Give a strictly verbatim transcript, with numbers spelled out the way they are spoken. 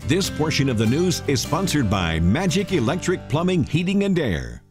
This portion of the news is sponsored by Magic Electric Plumbing, Heating and Air.